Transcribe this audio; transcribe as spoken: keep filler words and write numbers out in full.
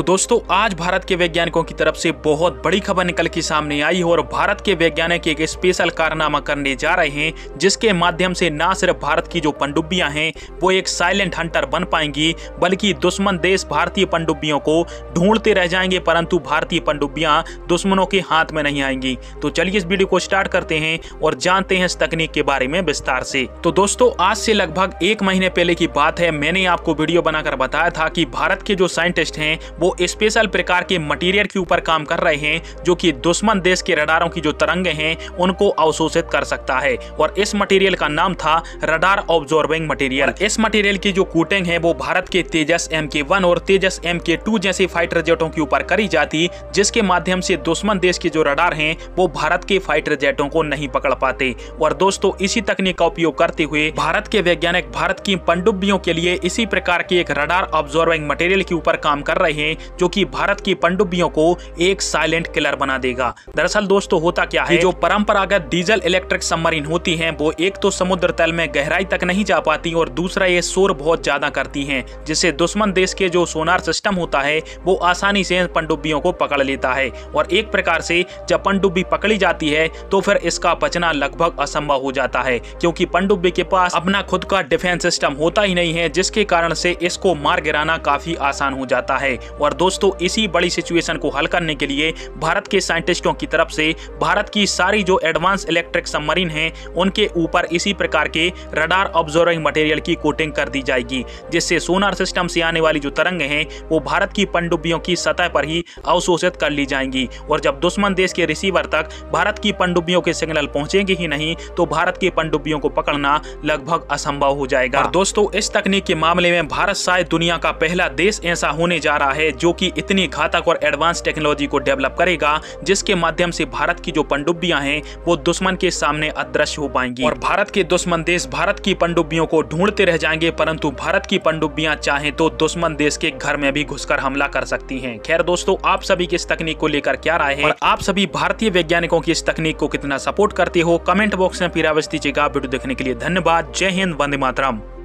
तो दोस्तों आज भारत के वैज्ञानिकों की तरफ से बहुत बड़ी खबर निकल के सामने आई है और भारत के वैज्ञानिक एक स्पेशल कारनामा करने जा रहे हैं जिसके माध्यम से न सिर्फ भारत की जो पनडुब्बियां हैं वो एक साइलेंट हंटर बन पाएंगी, बल्कि दुश्मन देश भारतीय पनडुब्बियों को ढूंढते रह जाएंगे, परंतु भारतीय पनडुब्बियां दुश्मनों के हाथ में नहीं आएंगी। तो चलिए इस वीडियो को स्टार्ट करते हैं और जानते हैं इस तकनीक के बारे में विस्तार से। तो दोस्तों आज से लगभग एक महीने पहले की बात है, मैंने आपको वीडियो बनाकर बताया था कि भारत के जो साइंटिस्ट हैं वो स्पेशल प्रकार के मटेरियल के ऊपर काम कर रहे हैं जो कि दुश्मन देश के रडारों की जो तरंगें हैं उनको अवशोषित कर सकता है। और इस मटेरियल का नाम था रडार ऑब्जॉर्बिंग मटेरियल। इस मटेरियल की जो कोटिंग है वो भारत के तेजस एम के वन और तेजस एम के टू जैसे फाइटर जेटों के ऊपर करी जाती, जिसके माध्यम से दुश्मन देश के जो रडार हैं वो भारत के फाइटर जेटों को नहीं पकड़ पाते। और दोस्तों इसी तकनीक का उपयोग करते हुए भारत के वैज्ञानिक भारत की पनडुब्बियों के लिए इसी प्रकार के एक रडार ऑब्जॉर्बिंग मटेरियल के ऊपर काम कर रहे हैं जो कि भारत की पनडुब्बियों को एक साइलेंट किलर बना देगा। दरअसल दोस्तों होता क्या है, जो परंपरागत डीजल इलेक्ट्रिक सबमरीन होती हैं वो एक तो समुद्र तल में गहराई तक नहीं जा पाती और दूसरा ये शोर बहुत ज्यादा करती हैं, जिससे दुश्मन देश के जो सोनार सिस्टम होता है वो आसानी से पनडुब्बियों को पकड़ लेता है। और एक प्रकार से जब पनडुब्बी पकड़ी जाती है तो फिर इसका बचना लगभग असंभव हो जाता है, क्योंकि पनडुब्बी के पास अपना खुद का डिफेंस सिस्टम होता ही नहीं है, जिसके कारण से इसको मार गिराना काफी आसान हो जाता है। और दोस्तों इसी बड़ी सिचुएशन को हल करने के लिए भारत के साइंटिस्टों की तरफ से भारत की सारी जो एडवांस इलेक्ट्रिक सबमरीन हैं उनके ऊपर इसी प्रकार के रडार ऑब्जॉर्बिंग मटेरियल की कोटिंग कर दी जाएगी, जिससे सोनार सिस्टम से आने वाली जो तरंगें हैं वो भारत की पनडुब्बियों की सतह पर ही अवशोषित कर ली जाएंगी। और जब दुश्मन देश के रिसीवर तक भारत की पनडुब्बियों के सिग्नल पहुंचेंगे ही नहीं तो भारत की पनडुब्बियों को पकड़ना लगभग असंभव हो जाएगा। और दोस्तों इस तकनीक के मामले में भारत शायद दुनिया का पहला देश ऐसा होने जा रहा है जो कि इतनी घातक और एडवांस टेक्नोलॉजी को डेवलप करेगा जिसके माध्यम से भारत की जो पनडुब्बियां हैं वो दुश्मन के सामने अदृश्य हो पाएंगी और भारत के दुश्मन देश भारत की पनडुब्बियों को ढूंढते रह जाएंगे, परंतु भारत की पनडुब्बियां चाहें तो दुश्मन देश के घर में भी घुसकर हमला कर सकती हैं। खैर दोस्तों आप सभी की इस तकनीक को लेकर क्या राय है और आप सभी भारतीय वैज्ञानिकों की इस तकनीक को कितना सपोर्ट करते हो, कमेंट बॉक्स में फिर अवश्य दीजिएगा। वीडियो देखने के लिए धन्यवाद। जय हिंद, वंदे मातरम।